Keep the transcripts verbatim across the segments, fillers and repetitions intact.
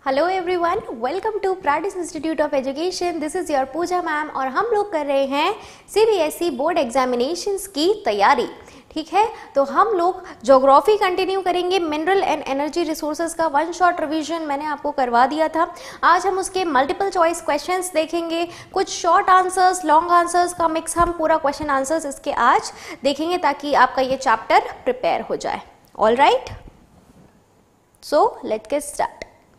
Hello everyone, welcome to practice institute of education. This is your Pooja ma'am और हम लोग कर रहे हैं सीबीएसई बोर्ड एग्जामिनेशंस की तैयारी। ठीक है, तो हम लोग ज्योग्राफी कंटिन्यू करेंगे। मिनरल एंड एनर्जी रिसोर्सेज का वन शॉट रिवीजन मैंने आपको करवा दिया था। आज हम उसके मल्टीपल चॉइस क्वेश्चंस देखेंगे, कुछ शॉर्ट आंसर्स, लॉन्ग आंसर्स का मिक्स, हम पूरा क्वेश्चन आंसर्स इसके आज देखेंगे ताकि आपका ये चैप्टर प्रिपेयर हो जाए। All right, so let's get start,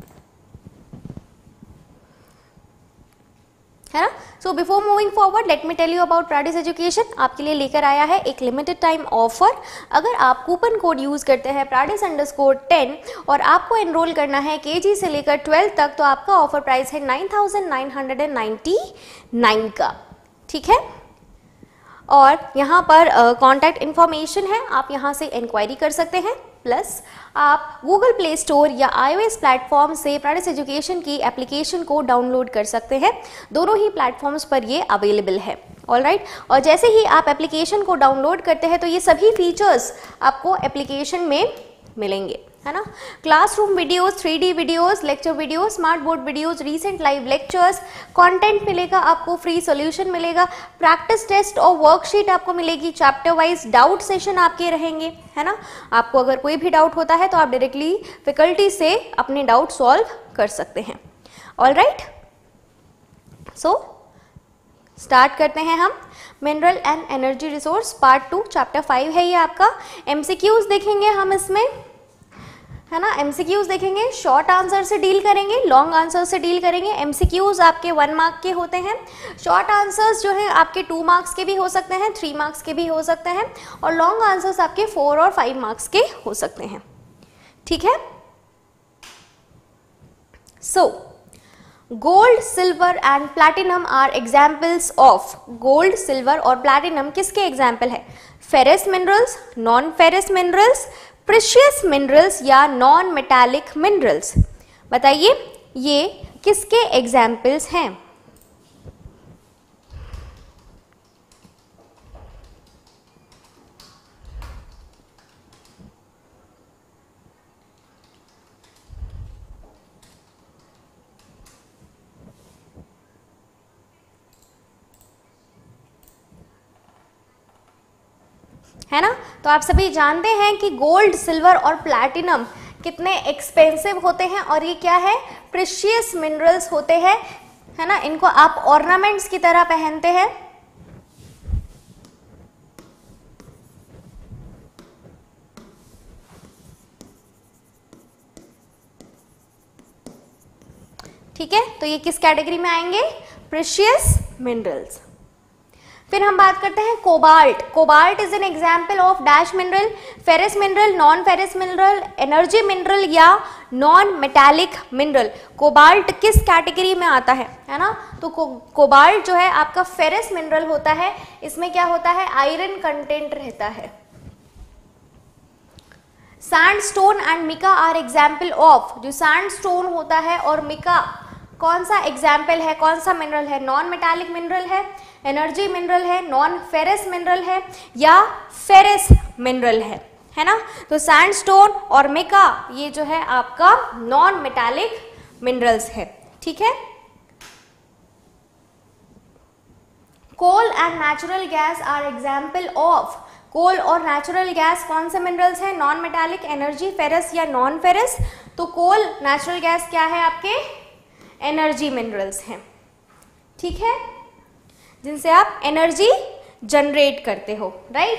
है ना। So before moving forward let me tell you about practice education. आपके लिए लेकर आया है एक लिमिटेड टाइम ऑफर। अगर आप कूपन कोड यूज करते हैं प्रैक्टिस अंडरस्कोर टेन और आपको एनरोल करना है केजी से लेकर ट्वेल्थ तक, तो आपका ऑफर प्राइस है nine thousand nine hundred ninety nine का। ठीक है, और यहाँ पर कॉन्टैक्ट uh, इन्फॉर्मेशन है, आप यहाँ से इंक्वायरी कर सकते हैं। प्लस आप गूगल प्ले स्टोर या आईओएस प्लेटफॉर्म से प्रैक्टिस एजुकेशन की एप्लीकेशन को डाउनलोड कर सकते हैं। दोनों ही प्लेटफॉर्म्स पर ये अवेलेबल है। All right right? और जैसे ही आप एप्लीकेशन को डाउनलोड करते हैं तो ये सभी फीचर्स आपको एप्लीकेशन में मिलेंगे, है ना। Classroom videos, three D videos, lecture videos, smart board videos, recent live lectures, content मिलेगा आपको, फ्री सॉल्यूशन मिलेगा, प्रैक्टिस टेस्ट और वर्कशीट आपको मिलेगी, चैप्टर वाइज डाउट सेशन आपके रहेंगे, है ना। आपको अगर कोई भी डाउट होता है तो आप डायरेक्टली फैकल्टी से अपने डाउट सॉल्व कर सकते हैं। ऑल राइट, सो स्टार्ट करते हैं हम। Mineral and energy resource part two, chapter five है ये आपका। एमसीक्यूज देखेंगे हम इसमें, है ना। एमसीक्यूज देखेंगे, शॉर्ट आंसर से डील करेंगे, लॉन्ग आंसर से डील करेंगे। एमसीक्यूज आपके वन मार्क के होते हैं, शॉर्ट आंसर्स जो है आपके टू मार्क्स के भी हो सकते हैं, थ्री मार्क्स के भी हो सकते हैं, और लॉन्ग आंसर्स आपके फोर और फाइव मार्क्स के हो सकते हैं। ठीक है, so gold, silver and platinum are examples of. Gold, silver और प्लैटिनम किसके एग्जाम्पल है? Ferrous minerals, non ferrous minerals, precious minerals या नॉन मेटालिक मिनरल्स। बताइए ये किसके एग्जाम्पल्स हैं? है ना। तो आप सभी जानते हैं कि गोल्ड, सिल्वर और प्लैटिनम कितने एक्सपेंसिव होते हैं, और ये क्या है? प्रेशियस मिनरल्स होते हैं, है ना। इनको आप ऑर्नामेंट्स की तरह पहनते हैं। ठीक है, तो ये किस कैटेगरी में आएंगे? Precious minerals. फिर हम बात करते हैं cobalt. Cobalt is an example of dash mineral, ferrous mineral, non ferrous mineral, energy mineral या नॉन मेटालिक मिनरल। कोबाल्ट किस कैटेगरी में आता है, है ना। तो को, कोबाल्ट जो है आपका फेरस मिनरल होता है। इसमें क्या होता है? आयरन कंटेंट रहता है। Sandstone and mica are example of. जो सैंडस्टोन होता है और मिका कौन सा एग्जाम्पल है, कौन सा मिनरल है? नॉन मेटालिक मिनरल है, एनर्जी मिनरल है, नॉन फेरस मिनरल है या फेरस मिनरल है, है ना। तो सैंडस्टोन और मिका ये जो है आपका नॉन मेटालिक मिनरल्स है। ठीक है, coal and natural gas are example of. Coal और नेचुरल गैस कौन से मिनरल्स हैं? नॉन मेटालिक, एनर्जी, फेरस या नॉन फेरस। तो कोल, नेचुरल गैस क्या है आपके? एनर्जी मिनरल्स हैं। ठीक है, जिनसे आप एनर्जी जनरेट करते हो, राइट।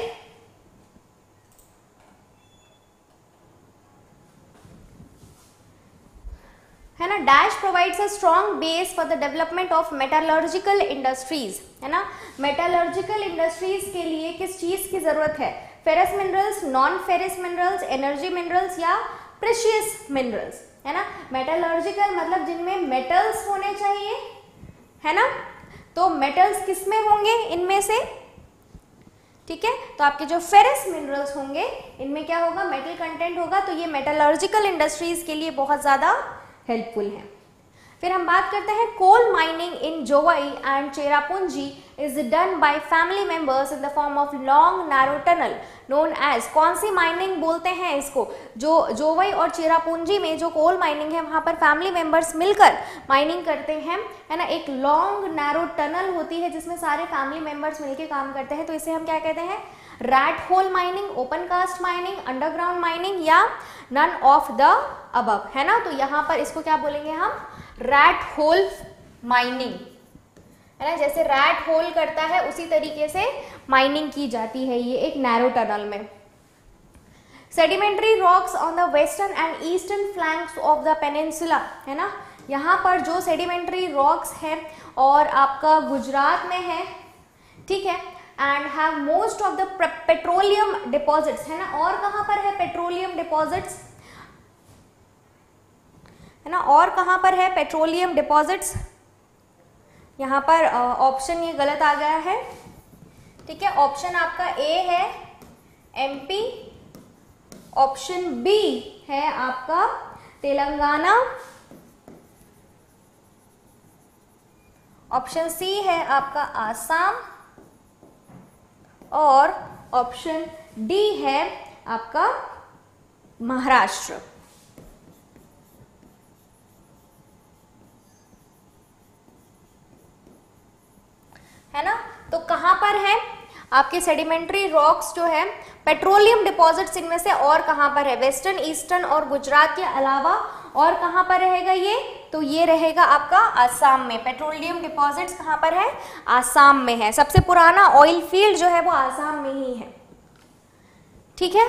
है ना। Dash provides a strong base for the development of metallurgical industries, है ना। मेटालर्जिकल इंडस्ट्रीज के लिए किस चीज की जरूरत है? Ferrous minerals, non ferrous minerals, energy minerals या प्रेशियस मिनरल्स, है ना। मेटालर्जिकल मतलब जिनमें मेटल्स होने चाहिए, है ना। तो मेटल्स किस में होंगे? इनमें से। ठीक है, तो आपके जो फेरस मिनरल्स होंगे इनमें क्या होगा? मेटल कंटेंट होगा। तो ये मेटालर्जिकल इंडस्ट्रीज के लिए बहुत ज्यादा हेल्पफुल है। फिर हम बात करते हैं coal mining in Jowai and Cherrapunji is done by family members in the form of long narrow tunnel known as, कौन सी माइनिंग बोलते हैं इसको, जो जोवाई और चेरापूंजी में जो कोल माइनिंग है वहां पर फैमिली मेंबर्स मिलकर माइनिंग करते हैं, है ना, एक लॉन्ग नैरो टनल होती है जिसमें सारे फैमिली मेंबर्स मिलकर काम करते हैं, तो इसे हम क्या कहते हैं, rat hole mining, open cast mining, underground mining या नन ऑफ द अबव, है ना। तो यहाँ पर इसको क्या बोलेंगे हम, रैट होल माइनिंग, है ना, जैसे रैट होल करता है उसी तरीके से माइनिंग की जाती है ये एक नैरो टनल में। Sedimentary rocks on the western and eastern flanks of the peninsula, है ना, यहाँ पर जो सेडिमेंट्री रॉक्स है और आपका गुजरात में है, ठीक है, and have most of the petroleum deposits, है ना, और कहाँ पर है पेट्रोलियम डिपॉजिट्स, है ना, और कहाँ पर है पेट्रोलियम डिपॉजिट्स, यहाँ पर ऑप्शन ये गलत आ गया है, ठीक है, ऑप्शन आपका ए है एमपी, ऑप्शन बी है आपका तेलंगाना, ऑप्शन सी है आपका आसाम और ऑप्शन डी है आपका महाराष्ट्र। है ना, तो कहां पर है आपके सेडिमेंट्री रॉक्स जो है, पेट्रोलियम डिपॉजिट्स इनमें से और कहां पर है, वेस्टर्न, ईस्टर्न और गुजरात के अलावा और कहां पर रहेगा ये, तो ये रहेगा आपका आसाम में। पेट्रोलियम डिपॉजिट्स कहां पर है, आसाम में है, सबसे पुराना ऑयल फील्ड जो है वो आसाम में ही है, ठीक है,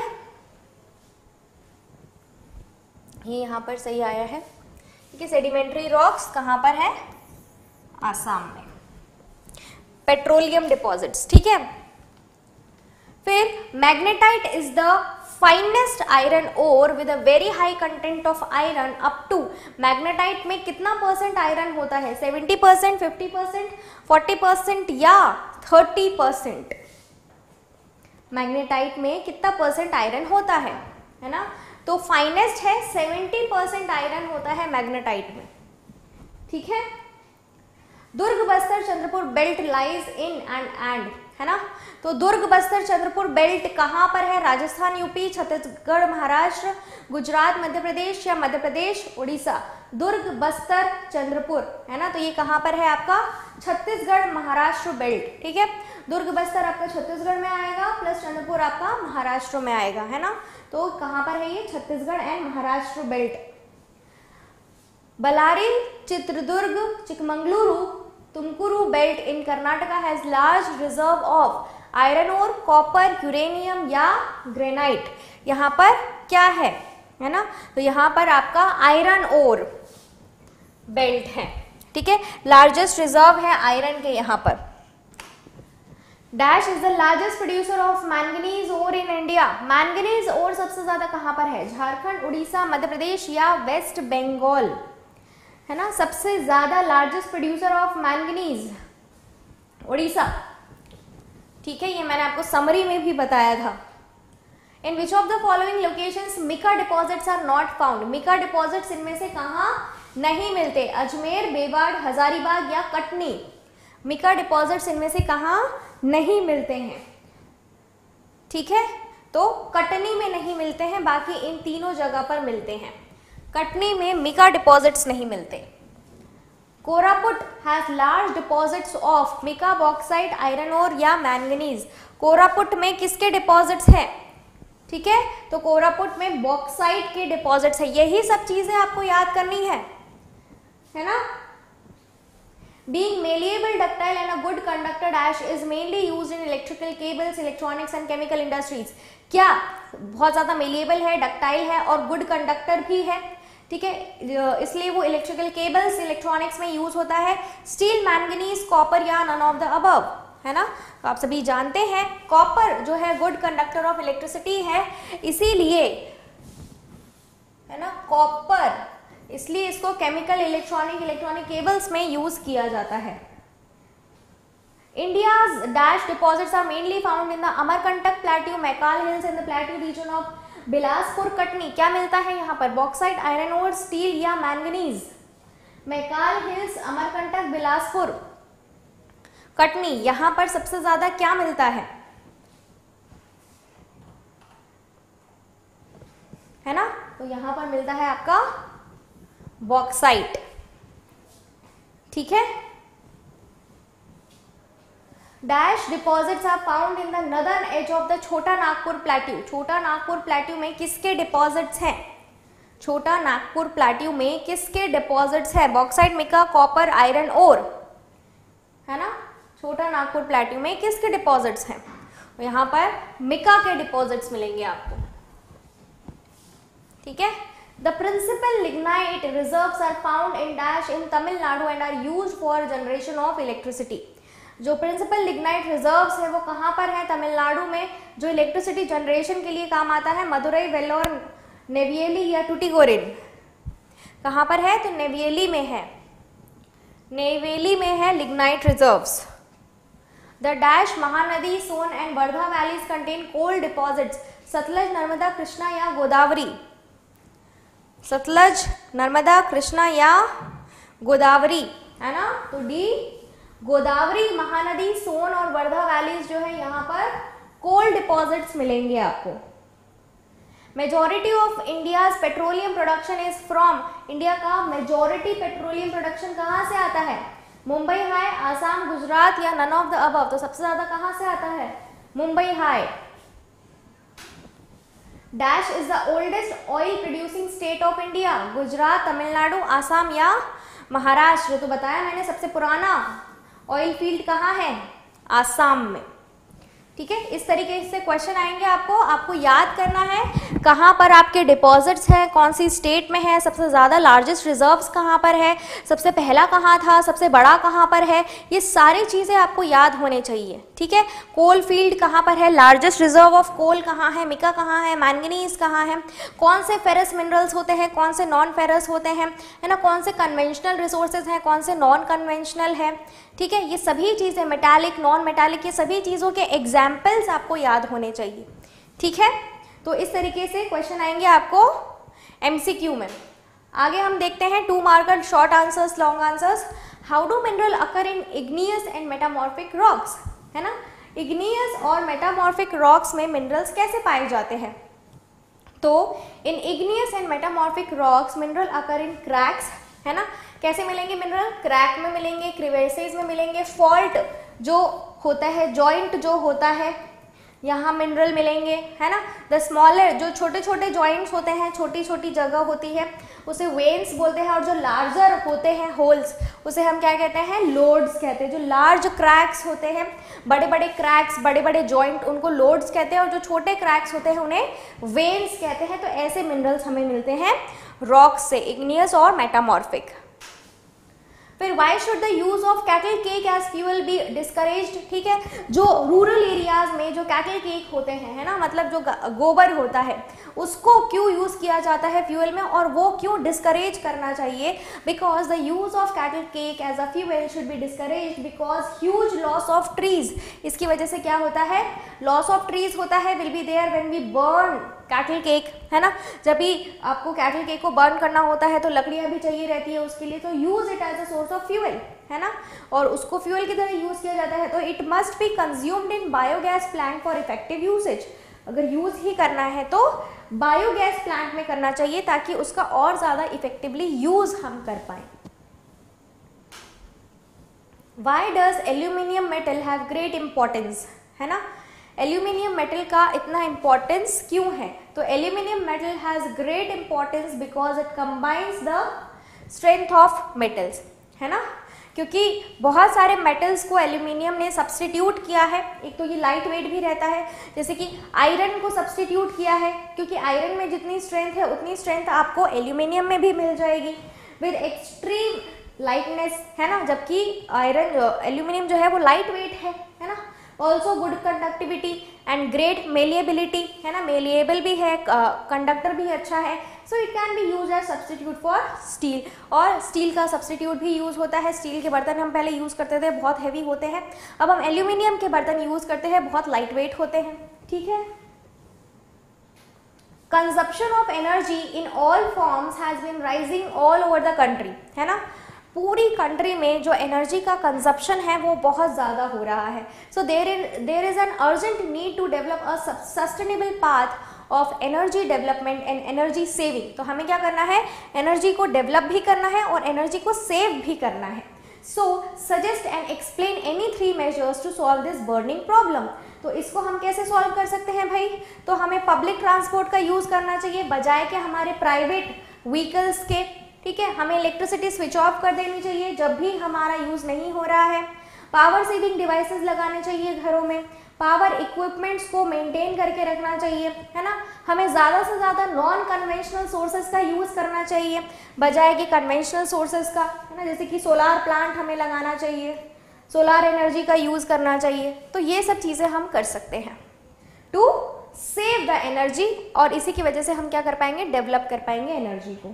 ये यहां पर सही आया है, ठीक है, सेडिमेंट्री रॉक्स कहां पर है, आसाम में, पेट्रोलियम डिपॉजिट्स, ठीक है। फिर magnetite is the finest iron ore with a very high content of iron up to, magnetite में कितना परसेंट आयरन होता है, seventy percent, fifty percent, forty percent या थर्टी परसेंट, मैग्नेटाइट में कितना परसेंट आयरन होता है, है ना, तो फाइनेस्ट है सेवेंटी परसेंट आयरन होता है मैग्नेटाइट में, ठीक है। Durg Bastar Chandrapur belt lies in and and, है ना, तो दुर्ग बस्तर चंद्रपुर बेल्ट कहां पर है, राजस्थान, यूपी, छत्तीसगढ़, महाराष्ट्र, गुजरात, मध्य प्रदेश या मध्य प्रदेश, उड़ीसा, दुर्ग बस्तर चंद्रपुर, है ना, तो ये कहां पर है आपका छत्तीसगढ़ महाराष्ट्र बेल्ट, ठीक है, दुर्ग बस्तर आपका छत्तीसगढ़ में आएगा प्लस चंद्रपुर आपका महाराष्ट्र में आएगा, है ना, तो कहां पर है ये Chhattisgarh and Maharashtra belt. Ballari, Chitradurga, Chikkamagaluru, Tumakuru belt in Karnataka has large reserve of iron ore, copper, uranium या ग्रेनाइट, यहाँ पर क्या है, है ना, तो यहाँ पर आपका आयरन ओर बेल्ट है, ठीक है, लार्जेस्ट रिजर्व है आयरन के यहाँ पर। Dash is the largest producer of manganese ore in India, manganese ore सबसे ज्यादा कहाँ पर है, झारखंड, उड़ीसा, मध्य प्रदेश या वेस्ट बंगाल, है ना, सबसे ज्यादा largest producer of manganese Orissa, ठीक है, ये मैंने आपको समरी में भी बताया था। In which of the following locations mica deposits are not found, mica deposits इनमें से कहाँ नहीं मिलते, अजमेर, बेवाड़, हजारीबाग या कटनी, मिका डिपॉजिट्स इनमें से कहाँ नहीं मिलते हैं, ठीक है, तो कटनी में नहीं मिलते हैं, बाकी इन तीनों जगह पर मिलते हैं, कटनी में मिका डिपॉजिट्स नहीं मिलते। Koraput has large deposits of mica, bauxite, iron ore या मैंगनीज, कोरापुट में किसके डिपॉजिट्स हैं, ठीक है, तो कोरापुट में बॉक्साइट के डिपॉजिट्स है, यही सब चीजें आपको याद करनी है, है ना। Being malleable, ductile and a good conductor dash is mainly used in electrical cables, electronics and chemical industries, क्या बहुत ज्यादा मेलिएबल है, डक्टाइल है और गुड कंडक्टर भी है, ठीक है, इसलिए वो इलेक्ट्रिकल केबल्स, इलेक्ट्रॉनिक्स में यूज होता है। स्टील, मैंगनीज, कॉपर या नन ऑफ द अबव, है ना, तो आप सभी जानते हैं कॉपर जो है गुड कंडक्टर ऑफ इलेक्ट्रिसिटी है, इसीलिए, है ना, कॉपर, इसलिए इसको केमिकल, इलेक्ट्रॉनिक, इलेक्ट्रॉनिक केबल्स में यूज किया जाता है। India's dash deposits are mainly found in the Amarkantak Plateau, Maikal Hills and the Plateau region of Bilaspur, Katni, क्या मिलता है यहाँ पर, बॉक्साइट, आयरन ओर, स्टील या मैंगनीज, मैकाल हिल्स, अमरकंटक, बिलासपुर, कटनी, यहां पर सबसे ज्यादा क्या मिलता है, है ना, तो यहां पर मिलता है आपका बॉक्साइट, ठीक है। Dash deposits are found in the northern edge of the Chota Nagpur plateau, छोटा नागपुर प्लेट्यू में किसके डिपॉजिट्स हैं, छोटा नागपुर प्लेट्यू में किसके डिपॉजिट्स है, bauxite, mica, copper, iron ore, है ना, छोटा नागपुर प्लेट्यू में किसके डिपॉजिट्स हैं, तो यहां पर मिका के डिपॉजिट्स मिलेंगे आपको, ठीक है। The principal lignite reserves are found in dash in Tamil Nadu and are used for generation of electricity, जो प्रिंसिपल लिग्नाइट रिजर्व्स है वो कहां पर है, तमिलनाडु में, जो इलेक्ट्रिसिटी जनरेशन के लिए काम आता है, मदुरई, वेल्लोर, नेवियली या टुटिकोरिन, कहां पर है, तो नेवियली में है, नेवेली में है lignite reserves. The dash Mahanadi, Son and Wardha valleys contain coal deposits, Sutlej, Narmada, Krishna या गोदावरी, सतलज, नर्मदा, कृष्णा या गोदावरी, है ना, तो डी गोदावरी, महानदी, सोन और वर्धा वैलीज जो है यहाँ पर कोल डिपॉजिट्स मिलेंगे आपको। Majority of India petroleum production is from, India का मेजॉरिटी पेट्रोलियम प्रोडक्शन कहाँ से आता है, मुंबई हाई, आसाम, गुजरात या नन ऑफ द अबव, तो सबसे ज्यादा कहाँ से आता है, Mumbai high. Dash is the oldest oil producing state of India, Gujarat, Tamil Nadu, Assam या महाराष्ट्र, तो बताया मैंने सबसे पुराना ऑयल फील्ड कहाँ है, आसाम में, ठीक है। इस तरीके से क्वेश्चन आएंगे आपको, आपको याद करना है कहाँ पर आपके डिपॉजिट्स हैं, कौन सी स्टेट में है, सबसे ज़्यादा लार्जेस्ट रिजर्व्स कहाँ पर है, सबसे पहला कहाँ था, सबसे बड़ा कहाँ पर है, ये सारी चीज़ें आपको याद होने चाहिए, ठीक है। कोल फील्ड कहाँ पर है, लार्जेस्ट रिजर्व ऑफ कोल कहाँ है, मिका कहाँ है, मैंगनीज कहाँ है, कौन से फेरस मिनरल्स होते हैं, कौन से नॉन फेरस होते हैं, है ना, कौन से कन्वेंशनल रिसोर्सेज हैं, कौन से नॉन कन्वेंशनल है, ठीक है। ये सभी चीज़ें मेटालिक, नॉन मेटालिक, ये सभी चीज़ों के एग्जाम्पल्स आपको याद होने चाहिए, ठीक है। तो इस तरीके से क्वेश्चन आएंगे आपको एमसीक्यू में। आगे हम देखते हैं two marker short answers, long answers. How do mineral occur in igneous and metamorphic rocks, है ना, इग्नियस और मेटामॉर्फिक रॉक्स में मिनरल्स कैसे पाए जाते हैं, तो in igneous and metamorphic rocks mineral occur in cracks, है ना, कैसे मिलेंगे मिनरल, क्रैक में मिलेंगे, क्रिवेसेस में मिलेंगे, फॉल्ट जो होता है, जॉइंट जो होता है, यहाँ मिनरल मिलेंगे, है ना। द स्मॉलर, जो छोटे छोटे जॉइंट्स होते हैं, छोटी छोटी जगह होती है, उसे वेन्स बोलते हैं, और जो लार्जर होते हैं होल्स, उसे हम क्या कहते हैं, लोड्स कहते हैं। जो लार्ज क्रैक्स होते हैं, बड़े बड़े क्रैक्स, बड़े बड़े जॉइंट, उनको लोड्स कहते हैं, और जो छोटे क्रैक्स होते हैं उन्हें वेन्स कहते हैं। तो ऐसे मिनरल्स हमें मिलते हैं रॉक्स से, इग्नियस और मेटामॉर्फिक। फिर why should the use of cattle cake as fuel be discouraged, ठीक है। जो रूरल एरियाज में जो कैटल केक होते हैं, है ना, मतलब जो गोबर होता है, उसको क्यों यूज किया जाता है फ्यूल में, और वो क्यों डिस्करेज करना चाहिए, because the use of cattle cake as a fuel should be discouraged because huge loss of trees. इसकी वजह से क्या होता है, लॉस ऑफ ट्रीज होता है, will be there when we burn cattle cake, है ना। जब भी आपको कैटल केक को बर्न करना होता है तो लकड़ियां भी चाहिए रहती है उसके लिए, तो use it as a source of fuel, है ना, और उसको फ्यूल की तरह यूज किया जाता है। तो it must be consumed in biogas plant for effective usage. अगर यूज ही करना है तो बायोगैस प्लांट में करना चाहिए, ताकि उसका और ज्यादा इफेक्टिवली यूज हम कर पाए। Why does aluminium metal have great importance, है ना, एल्यूमिनियम मेटल का इतना इंपॉर्टेंस क्यों है, तो aluminium metal has great importance because it combines the strength of metals, है ना, क्योंकि बहुत सारे मेटल्स को एल्यूमिनियम ने सब्सटीट्यूट किया है। एक तो ये लाइट वेट भी रहता है, जैसे कि आयरन को सब्सटीट्यूट किया है, क्योंकि आयरन में जितनी स्ट्रेंथ है उतनी स्ट्रेंथ आपको एल्यूमिनियम में भी मिल जाएगी विद एक्सट्रीम लाइटनेस, है ना, जबकि आयरन एल्यूमिनियम जो है वो लाइट वेट है, है ना। Also good conductivity and great malleability, है ना, मेलिएबल भी है, कंडक्टर uh, भी अच्छा है। So it can be use as substitute for steel, और स्टील का सब्सटीट्यूट भी यूज होता है। स्टील के बर्तन हम पहले यूज करते थे, बहुत हैवी होते हैं, अब हम एल्यूमिनियम के बर्तन यूज करते हैं, बहुत लाइट वेट होते हैं, ठीक है। Consumption of energy in all forms has been rising all over the country, है ना, पूरी कंट्री में जो एनर्जी का कंजप्शन है वो बहुत ज़्यादा हो रहा है. So there is there is an urgent need to develop a sustainable path of energy development and energy saving. तो हमें क्या करना है, एनर्जी को डेवलप भी करना है और एनर्जी को सेव भी करना है. So suggest and explain any three measures to solve this burning problem. तो इसको हम कैसे सॉल्व कर सकते हैं भाई, तो हमें पब्लिक ट्रांसपोर्ट का यूज़ करना चाहिए बजाय के हमारे प्राइवेट व्हीकल्स के. ठीक है, हमें इलेक्ट्रिसिटी स्विच ऑफ कर देनी चाहिए जब भी हमारा यूज़ नहीं हो रहा है. पावर सेविंग डिवाइसेस लगाने चाहिए घरों में. पावर इक्विपमेंट्स को मेंटेन करके रखना चाहिए, है ना. हमें ज़्यादा से ज़्यादा नॉन कन्वेंशनल सोर्सेज का यूज़ करना चाहिए बजाय कि कन्वेंशनल सोर्सेज का, है ना. जैसे कि सोलार प्लांट हमें लगाना चाहिए, सोलार एनर्जी का यूज़ करना चाहिए. तो ये सब चीज़ें हम कर सकते हैं टू सेव द एनर्जी, और इसी की वजह से हम क्या कर पाएंगे, डेवलप कर पाएंगे एनर्जी को.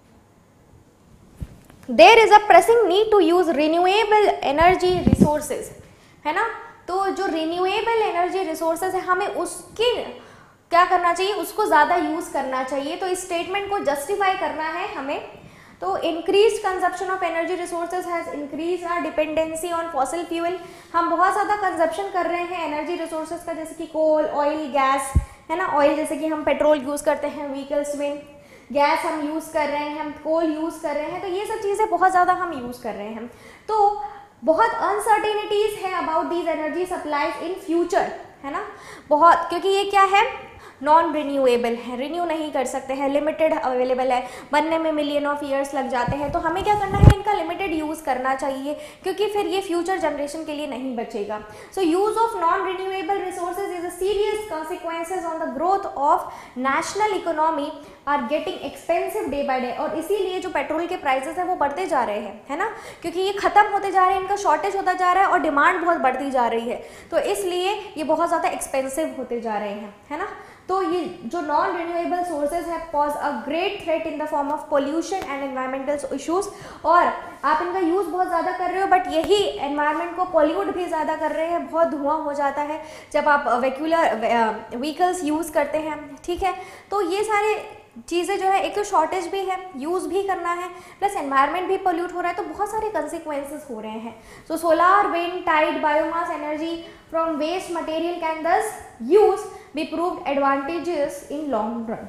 There is a pressing need to use renewable energy resources, है ना. तो जो रिन्यूएबल एनर्जी रिसोर्सेज है हमें उसकी क्या करना चाहिए, उसको ज़्यादा यूज़ करना चाहिए. तो इस स्टेटमेंट को जस्टिफाई करना है हमें. तो increase consumption of energy resources has increase our dependency on fossil fuel. हम बहुत ज़्यादा कंजप्शन कर रहे हैं एनर्जी रिसोर्सेज का, जैसे कि कोल, ऑयल, गैस, है ना. ऑयल जैसे कि हम पेट्रोल यूज़ करते हैं व्हीकल्स में, गैस हम यूज़ कर रहे हैं, हम कोल यूज़ कर रहे हैं. तो ये सब चीज़ें बहुत ज़्यादा हम यूज़ कर रहे हैं. तो बहुत अनसर्टेनिटीज़ है about these energy supplies in future, है ना. बहुत, क्योंकि ये क्या है, नॉन रिन्यूएबल है, रिन्यू नहीं कर सकते हैं, लिमिटेड अवेलेबल है, बनने में मिलियन ऑफ ईयर्स लग जाते हैं. तो हमें क्या करना है, इनका लिमिटेड यूज़ करना चाहिए क्योंकि फिर ये फ्यूचर जनरेशन के लिए नहीं बचेगा. So use of non renewable resources is a serious consequences on the growth of national economy are getting expensive day by day. और इसीलिए जो पेट्रोल के प्राइसेस हैं वो बढ़ते जा रहे हैं, है ना, क्योंकि ये ख़त्म होते जा रहे हैं, इनका शॉर्टेज होता जा रहा है और डिमांड बहुत बढ़ती जा रही है. तो इसलिए ये बहुत ज़्यादा एक्सपेंसिव होते जा रहे हैं, है ना. तो ये जो नॉन रिन्यूएबल सोर्सेज है pose a great threat in the form of pollution and environmental issues. और आप इनका यूज़ बहुत ज़्यादा कर रहे हो बट यही एनवायरनमेंट को पॉल्यूट भी ज़्यादा कर रहे हैं. बहुत धुआं हो जाता है जब आप वेक्यूलर व्हीकल्स यूज़ करते हैं. ठीक है, तो ये सारे चीज़ें जो है, एक तो शॉर्टेज भी है, यूज़ भी करना है, प्लस एनवायरनमेंट भी पोल्यूट हो रहा है. तो बहुत सारे कंसिक्वेंसेस हो रहे हैं. So solar, wind, tide, biomass energy from waste material can thus use be proved advantages in long run,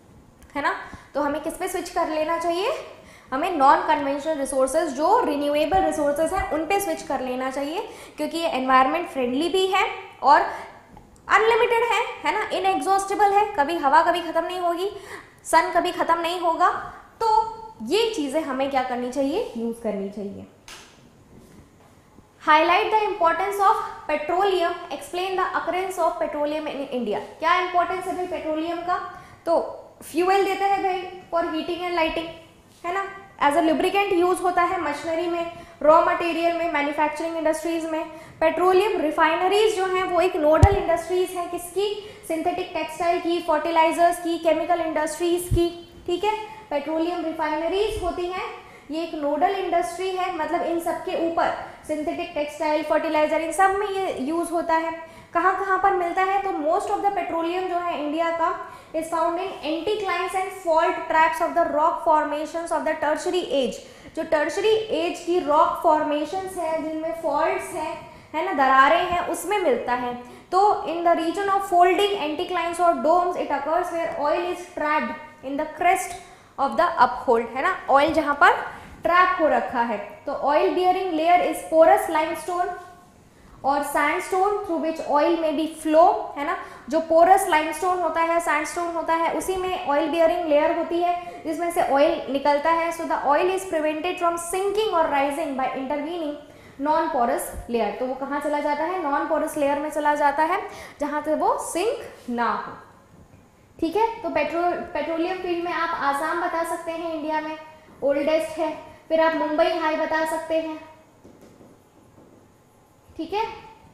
है ना. तो हमें किस पे स्विच कर लेना चाहिए, हमें नॉन कन्वेंशनल रिसोर्सेज जो रिन्यूएबल रिसोर्सेज हैं उन पे स्विच कर लेना चाहिए क्योंकि ये एनवायरनमेंट फ्रेंडली भी है और अनलिमिटेड है, है ना, इनएग्जॉस्टेबल है. कभी हवा कभी ख़त्म नहीं होगी, सन कभी ख़त्म नहीं होगा. तो ये चीज़ें हमें क्या करनी चाहिए, यूज़ करनी चाहिए. Highlight the importance of petroleum, explain the occurrence of petroleum in India. क्या इंपॉर्टेंस है भाई पेट्रोलियम का, तो फ्यूल देते हैं भाई फॉर हीटिंग एंड लाइटिंग, है ना. एज अ लुब्रिकेंट यूज होता है मशीनरी में, रॉ मटेरियल में, मैन्युफैक्चरिंग इंडस्ट्रीज में. पेट्रोलियम रिफाइनरीज जो हैं वो एक नोडल इंडस्ट्रीज हैं, किसकी, सिंथेटिक टेक्सटाइल की, फर्टिलाइजर्स की, केमिकल इंडस्ट्रीज की. ठीक है, पेट्रोलियम रिफाइनरीज होती हैं, ये एक नोडल इंडस्ट्री है, मतलब इन सब के ऊपर सिंथेटिक टेक्सटाइल, फर्टिलाइजर, इन सब में ये यूज होता है. कहाँ कहाँ पर मिलता है, तो मोस्ट ऑफ द पेट्रोलियम जो है इंडिया का is found in anticlines and fault traps of the rock formations of the tertiary age. जो टर्शरी एज की रॉक फॉर्मेशंस है जिनमें फॉल्ट्स हैं, है ना, दरारें हैं, उसमें मिलता है. तो in the region of folding anticlines और domes it occurs where oil is trapped in the crest of the upfold, है ना, ऑयल जहाँ पर ट्रैप हो रखा है. तो oil bearing layer is porous limestone और sandstone through which oil may be flow, है ना. जो पोरस लाइमस्टोन होता है, सैंडस्टोन होता है, उसी में ऑयल बियरिंग लेयर होती है जिसमें से ऑयल निकलता है. So the oil is prevented from sinking और rising by intervening non porous layer. तो वो कहाँ चला जाता है, नॉन पोरस लेयर में चला जाता है जहाँ से वो सिंक ना हो. ठीक है, तो पेट्रोल पेट्रोलियम फील्ड में आप आसाम बता सकते हैं इंडिया में ओल्डेस्ट है, फिर आप मुंबई हाई बता सकते हैं. ठीक है,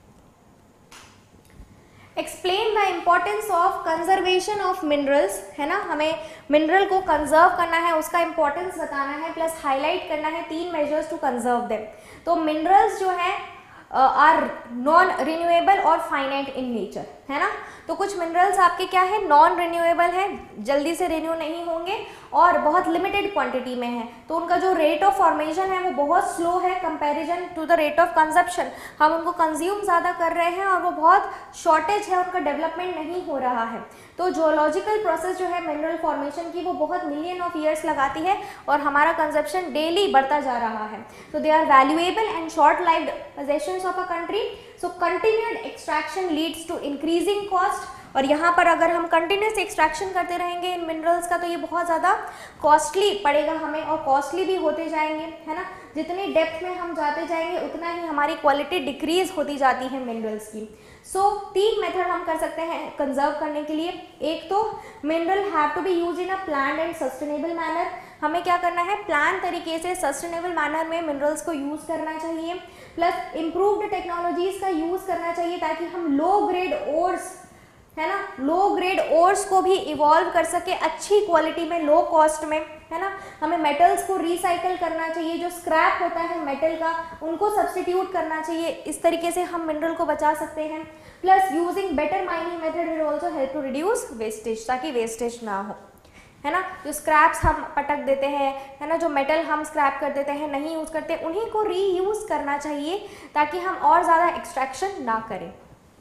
explain the importance of conservation of minerals, है ना, हमें मिनरल को कंजर्व करना है, उसका इंपॉर्टेंस बताना है, प्लस हाईलाइट करना है तीन मेजर्स टू कंजर्व देम. तो मिनरल्स जो है आर नॉन रिन्यूएबल और फाइनाइट इन नेचर. है ना। तो कुछ मिनरल्स आपके क्या है, नॉन रिन्यूएबल है, जल्दी से रिन्यू नहीं होंगे और बहुत लिमिटेड क्वांटिटी में है, तो उनका जो रेट ऑफ फॉर्मेशन है वो बहुत स्लो है comparison to the rate of consumption. हम उनको कंज्यूम ज़्यादा कर रहे हैं और वो बहुत शॉर्टेज है, उनका डेवलपमेंट नहीं हो रहा है। तो जियोलॉजिकल प्रोसेस जो है मिनरल फॉर्मेशन की वो बहुत मिलियन ऑफ ईयर्स लगाती है और हमारा कंजप्शन डेली बढ़ता जा रहा है। तो they are valuable and short lived possessions of a country. So continued extraction leads to increasing cost, और यहाँ पर अगर हम कंटिन्यूस एक्सट्रैक्शन करते रहेंगे इन मिनरल्स का तो ये बहुत ज़्यादा कॉस्टली पड़ेगा हमें और कॉस्टली भी होते जाएंगे, है ना। जितनी डेप्थ में हम जाते जाएंगे उतना ही हमारी क्वालिटी डिक्रीज होती जाती है मिनरल्स की। सो so, तीन मेथड हम कर सकते हैं कंजर्व करने के लिए। एक तो mineral have to be use in a planned and sustainable manner. हमें क्या करना है, प्लान तरीके से सस्टेनेबल मैनर में मिनरल्स को यूज़ करना चाहिए, प्लस इम्प्रूव्ड टेक्नोलॉजीज का यूज़ करना चाहिए ताकि हम लो ग्रेड ओर्स, है ना, लो ग्रेड ओर्स को भी इवॉल्व कर सके अच्छी क्वालिटी में, लो कॉस्ट में, है ना। हमें मेटल्स को रिसाइकल करना चाहिए, जो स्क्रैप होता है मेटल का उनको सब्स्टिट्यूट करना चाहिए। इस तरीके से हम मिनरल को बचा सकते हैं। Plus using better mining method will also help to reduce wastage, ताकि वेस्टेज ना हो, है ना। जो स्क्रैप्स हम पटक देते हैं, है ना, जो मेटल हम स्क्रैप कर देते हैं, नहीं यूज़ करते, उन्हीं को रीयूज़ करना चाहिए ताकि हम और ज़्यादा एक्सट्रैक्शन ना करें।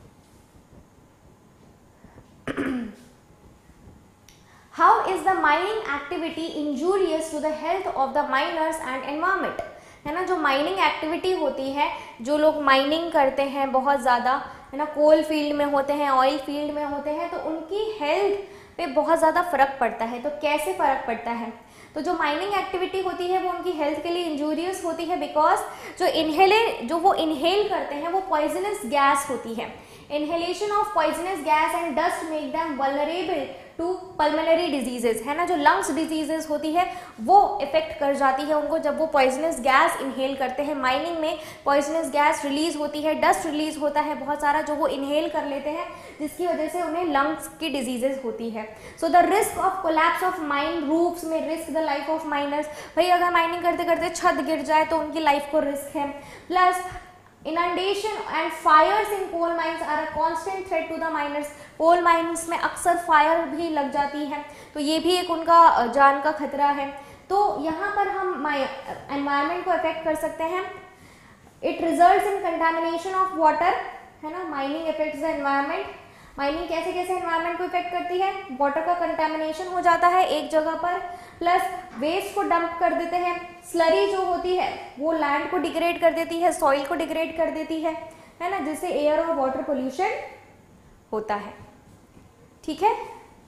How is the mining activity injurious to the health of the miners and environment? है ना, जो माइनिंग एक्टिविटी होती है, जो लोग माइनिंग करते हैं बहुत ज़्यादा, है ना, कोल फील्ड में होते हैं, ऑयल फील्ड में होते हैं, तो उनकी हेल्थ पे बहुत ज़्यादा फ़र्क पड़ता है। तो कैसे फ़र्क पड़ता है, तो जो माइनिंग एक्टिविटी होती है वो उनकी हेल्थ के लिए इंजूरियस होती है, बिकॉज जो इनहेले जो वो इनहेल करते हैं वो पॉइजनस गैस होती है। Inhalation of poisonous gas and dust make them vulnerable to pulmonary diseases, है ना, जो लंग्स डिजीजेज होती है वो इफेक्ट कर जाती है उनको जब वो पॉइजनस गैस इनहेल करते हैं। माइनिंग में पॉइजनस गैस रिलीज होती है, डस्ट रिलीज होता है बहुत सारा जो वो इनहेल कर लेते हैं, जिसकी वजह से उन्हें लंग्स की डिजीजेज होती है। So the risk of collapse of mine roofs may risk the life of miners. भाई अगर माइनिंग करते करते छत गिर जाए तो उनकी लाइफ को रिस्क है। Plus inundation and fires in coal mines are a constant threat to the miners। Coal mines में अक्सर फायर भी लग जाती है, तो ये भी एक उनका जान का खतरा है। तो यहाँ पर हम एनवायरनमेंट को अफेक्ट कर सकते हैं। It results in contamination of water, है ना, mining affects the environment. Mining कैसे कैसे एनवायरनमेंट को इफेक्ट करती है, वाटर का कंटामिनेशन हो जाता है एक जगह पर, प्लस वेस्ट को डंप कर देते हैं, स्लरी जो होती है वो लैंड को डिग्रेड कर देती है, सॉइल को डिग्रेड कर देती है, है ना, जिससे एयर और वाटर पोल्यूशन होता है। ठीक है,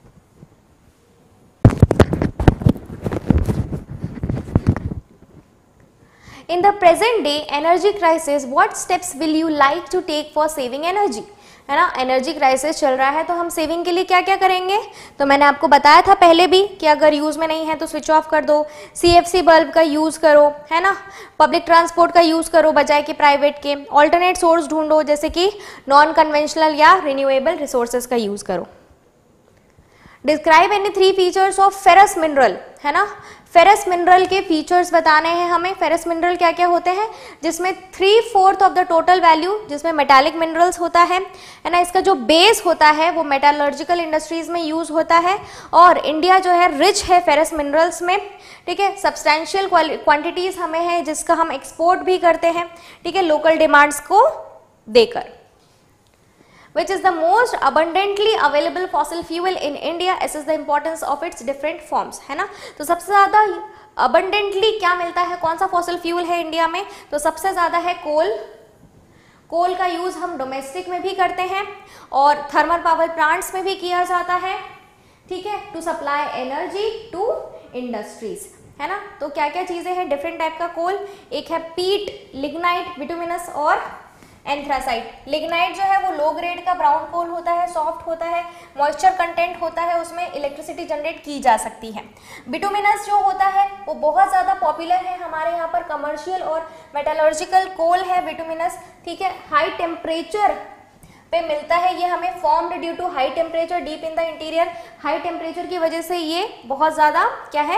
in the present day energy crisis, what steps will you like to take for saving energy, है ना। एनर्जी क्राइसिस चल रहा है तो हम सेविंग के लिए क्या क्या करेंगे, तो मैंने आपको बताया था पहले भी कि अगर यूज़ में नहीं है तो स्विच ऑफ कर दो, सीएफसी बल्ब का यूज़ करो, है ना, पब्लिक ट्रांसपोर्ट का यूज़ करो बजाय कि प्राइवेट के, ऑल्टरनेट सोर्स ढूंढो जैसे कि नॉन कन्वेंशनल या रिन्यूएबल रिसोर्सेज का यूज़ करो। Describe any three features of ferrous mineral, है ना, फेरस मिनरल के फीचर्स बताने हैं हमें। फेरस मिनरल क्या क्या होते हैं, जिसमें three fourth of the total value जिसमें मेटालिक मिनरल्स होता है, है ना, इसका जो बेस होता है वो मेटालर्जिकल इंडस्ट्रीज में यूज होता है और इंडिया जो है रिच है फेरस मिनरल्स में। ठीक है, सब्सटैंशियल क्वांटिटीज हमें है जिसका हम एक्सपोर्ट भी करते हैं, ठीक है, लोकल डिमांड्स को देकर। Which is the most abundantly available fossil fuel in India, assess the importance of its different forms, है ना। तो सबसे ज़्यादा abundantly क्या मिलता है, कौन सा फॉसिल फ्यूल है इंडिया में, तो सबसे ज़्यादा है कोल। कोल का यूज़ हम डोमेस्टिक में भी करते हैं और थर्मल पावर प्लांट्स में भी किया जाता है, ठीक है, to supply energy to industries, है ना। तो क्या क्या चीज़ें हैं डिफरेंट टाइप का कोल, एक है पीट, लिग्नाइट, बिटुमिनस और एंथ्रासाइट। लिग्नाइट जो है वो लो ग्रेड का ब्राउन कोल होता है, सॉफ्ट होता है, मॉइस्चर कंटेंट होता है, उसमें इलेक्ट्रिसिटी जनरेट की जा सकती है। बिटुमिनस जो होता है वो बहुत ज़्यादा पॉपुलर है हमारे यहाँ पर, कमर्शियल और मेटलर्जिकल कोल है बिटुमिनस, ठीक है, हाई टेम्परेचर पे मिलता है ये हमें, formed due to high temperature deep in the interior. High temperature की वजह से ये बहुत ज़्यादा क्या है,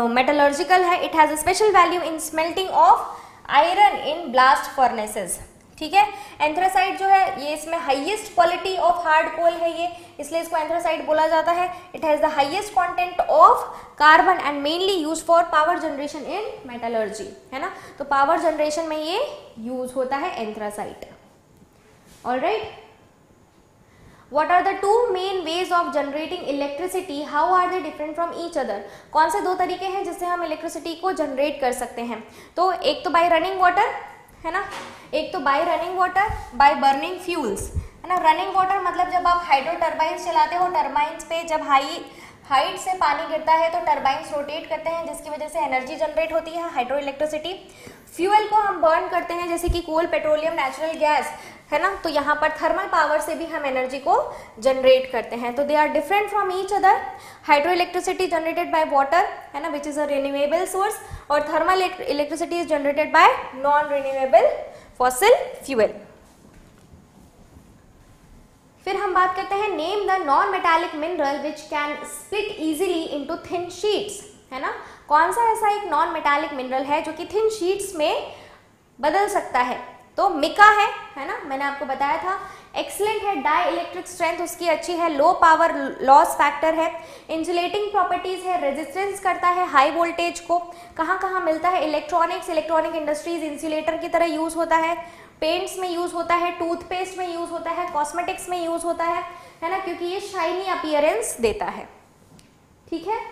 मेटलर्जिकल है। It has a special value in smelting of iron in blast furnaces, ठीक है। एंथ्रासाइट जो है ये इसमें highest quality of hard coal है ये, इसलिए इसको एंथ्रासाइट बोला जाता है। It has the highest content of carbon and mainly use for power generation in metallurgy, है ना। तो पावर जनरेशन में ये यूज होता है anthracite. Alright, What are the two main ways of generating electricity? How are they different from each other? कौन से दो तरीके हैं जिससे हम इलेक्ट्रिसिटी को जनरेट कर सकते हैं? तो एक तो बाय रनिंग वाटर, है ना, एक तो by running water, by burning fuels, है ना। रनिंग वाटर मतलब जब आप हाइड्रो टर्बाइंस चलाते हो, टर्बाइंस पे जब हाई हाइट से पानी गिरता है तो टर्बाइंस रोटेट करते हैं जिसकी वजह से एनर्जी जनरेट होती है, हाइड्रो इलेक्ट्रिसिटी। फ्यूल को हम बर्न करते हैं जैसे कि कोल, पेट्रोलियम, नेचुरल गैस, है ना। तो यहाँ पर थर्मल पावर से भी हम एनर्जी को जनरेट करते हैं। तो they are different from each other. Hydro electricity generated by water, है ना, which is a renewable source, और thermal electricity is generated by non renewable fossil fuel. फिर हम बात करते हैं name the non metallic mineral which can split easily into thin sheets, है ना। कौन सा ऐसा एक नॉन मेटालिक मिनरल है जो कि थिन शीट्स में बदल सकता है? तो मिका है, है ना, मैंने आपको बताया था। एक्सीलेंट है, डाई इलेक्ट्रिक स्ट्रेंथ उसकी अच्छी है, लो पावर लॉस फैक्टर है, इंसुलेटिंग प्रॉपर्टीज है, रेजिस्टेंस करता है हाई वोल्टेज को। कहाँ कहाँ मिलता है? इलेक्ट्रॉनिक्स, इलेक्ट्रॉनिक इंडस्ट्रीज, इंसुलेटर की तरह यूज होता है, पेंट्स में यूज होता है, टूथपेस्ट में यूज होता है, कॉस्मेटिक्स में यूज होता है, है ना, क्योंकि ये शाइनी अपीयरेंस देता है। ठीक है।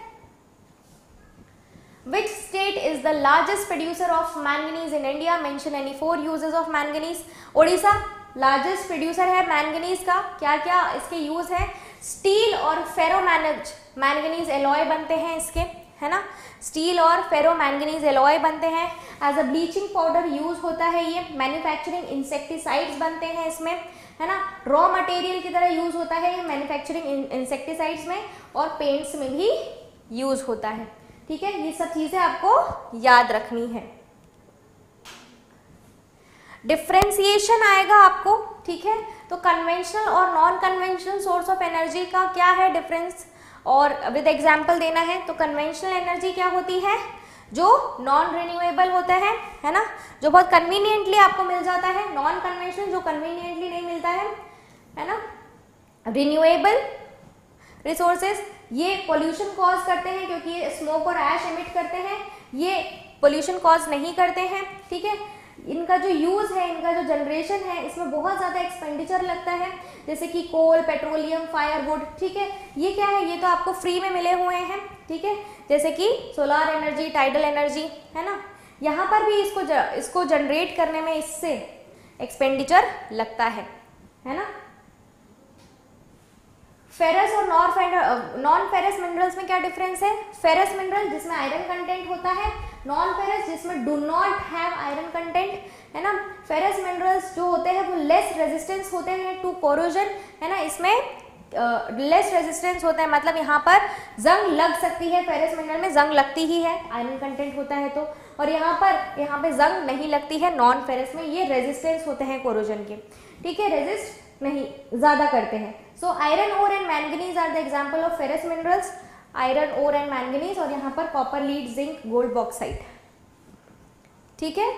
Which state is the largest producer of manganese in India? Mention any four uses of manganese. Odisha largest producer है मैंगनीज का। क्या क्या इसके यूज है? स्टील और फेरो मैंगनीज एलॉय बनते हैं इसके, है ना। स्टील और फेरो मैंगनीज एलॉय बनते हैं। As a bleaching powder use होता है ये। मैन्युफैक्चरिंग इंसेक्टिसाइड्स बनते हैं इसमें, है ना। रॉ मटेरियल की तरह यूज होता है ये मैन्युफैक्चरिंग इंसेक्टिसाइड्स में, और पेंट्स में भी यूज होता है। ठीक है, ये सब चीजें आपको याद रखनी है। डिफ्रेंसिएशन आएगा आपको, ठीक है। तो कन्वेंशनल और non conventional source of energy का क्या है डिफरेंस, और विद एग्जांपल देना है। तो कन्वेंशनल एनर्जी क्या होती है? जो नॉन रिन्यूएबल होता है, है ना, जो बहुत कन्वीनियंटली आपको मिल जाता है। नॉन कन्वेंशनल जो कन्वीनियंटली नहीं मिलता है, है ना। रिन्यूएबल रिसोर्सेज ये पोल्यूशन कॉज करते हैं क्योंकि ये स्मोक और ऐश एमिट करते हैं, ये पोल्यूशन कॉज नहीं करते हैं। ठीक है, इनका जो यूज है, इनका जो जनरेशन है, इसमें बहुत ज्यादा एक्सपेंडिचर लगता है, जैसे कि कोल, पेट्रोलियम, फायरवुड। ठीक है, ये क्या है? ये तो आपको फ्री में मिले हुए हैं। ठीक है, जैसे कि सोलार एनर्जी, टाइडल एनर्जी, है ना। यहाँ पर भी इसको ज, इसको जनरेट करने में इससे एक्सपेंडिचर लगता है, है ना। फेरस और नॉन फेरस मिनरल्स में क्या डिफरेंस है? फेरस मिनरल जिसमें आयरन कंटेंट होता है, नॉन फेरस जिसमें do not have iron content, है ना। फेरस मिनरल्स जो होते हैं वो लेस रेजिस्टेंस होते हैं टू कोरोजन, है ना। इसमें लेस uh, रेजिस्टेंस होता है, मतलब यहाँ पर जंग लग सकती है, फेरस मिनरल में जंग लगती ही है, आयरन कंटेंट होता है तो। और यहाँ पर यहाँ पे जंग नहीं लगती है नॉन फेरस में, ये रेजिस्टेंस होते हैं कोरोजन के। ठीक है, रेजिस्ट नहीं ज्यादा करते हैं। So iron ore and manganese are the example of ferrous minerals. Iron ore and manganese, और यहाँ पर copper, lead, zinc, gold, bauxite. ठीक है,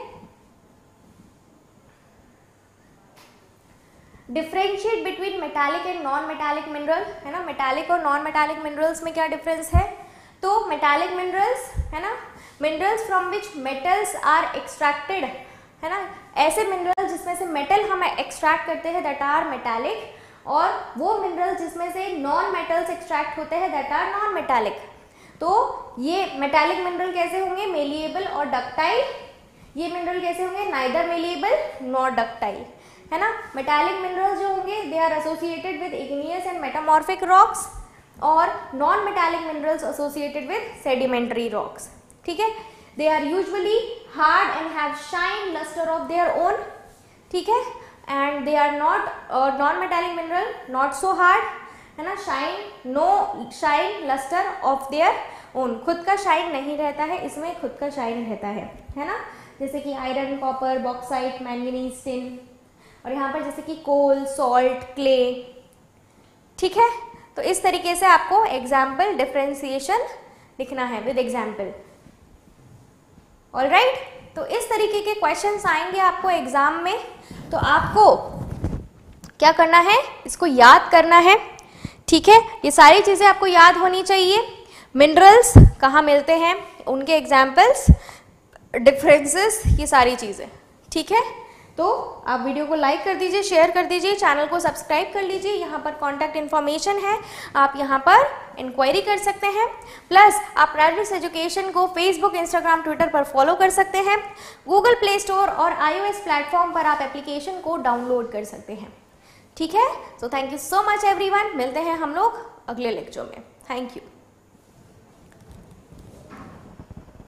differentiate between metallic and non metallic mineral, है ना। मेटालिक और नॉन मेटालिक मिनरल्स में क्या डिफरेंस है? तो मेटालिक मिनरल्स, है ना, minerals from which metals are extracted, है ना। ऐसे मिनरल जिसमें से मेटल हम एक्सट्रैक्ट करते हैं, दैट आर मेटालिक, और वो मिनरल जिसमें से नॉन मेटल्स एक्सट्रैक्ट होते हैं, दैट आर नॉन मेटालिक। तो ये मेटालिक मिनरल कैसे होंगे? मेलिएबल और डक्टाइल। ये मिनरल कैसे होंगे? नाइदर मेलिएबल नॉर डक्टाइल, है ना। मेटालिक मिनरल्स जो होंगे they are associated with igneous and metamorphic rocks, और non metallic minerals associated with sedimentary rocks. ठीक है, they are usually hard and have shine luster of their own. ठीक है, and they are not uh, non-metallic mineral, not so hard, है ना। shine, no shine luster of their own, खुद का shine नहीं रहता है, इसमें खुद का शाइन रहता है, है ना। जैसे कि iron, copper, bauxite, manganese, tin, और यहाँ पर जैसे कि कोल, सॉल्ट, क्ले। ठीक है, तो इस तरीके से आपको एग्जाम्पल डिफरेंशिएशन लिखना है विद एग्जाम्पल। ऑलराइट, तो इस तरीके के क्वेश्चंस आएंगे आपको एग्जाम में। तो आपको क्या करना है, इसको याद करना है, ठीक है। ये सारी चीज़ें आपको याद होनी चाहिए। मिनरल्स कहाँ मिलते हैं, उनके एग्जाम्पल्स, डिफरेंसेस, ये सारी चीज़ें, ठीक है। तो आप वीडियो को लाइक कर दीजिए, शेयर कर दीजिए, चैनल को सब्सक्राइब कर लीजिए। यहाँ पर कॉन्टैक्ट इन्फॉर्मेशन है, आप यहाँ पर इंक्वायरी कर सकते हैं। प्लस आप प्राइडिस एजुकेशन को फेसबुक, इंस्टाग्राम, ट्विटर पर फॉलो कर सकते हैं। गूगल प्ले स्टोर और आईओएस प्लेटफॉर्म पर आप एप्लीकेशन को डाउनलोड कर सकते हैं, ठीक है। So thank you so much everyone, मिलते हैं हम लोग अगले लेक्चर में। Thank you.